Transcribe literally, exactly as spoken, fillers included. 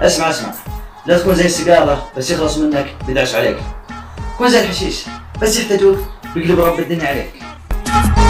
اسمع اسمع، لا تكون زي السيجارة بس يخلص منك بيدعس عليك. كون زي الحشيش بس يحتاجوك بيقلب رب الدنيا عليك.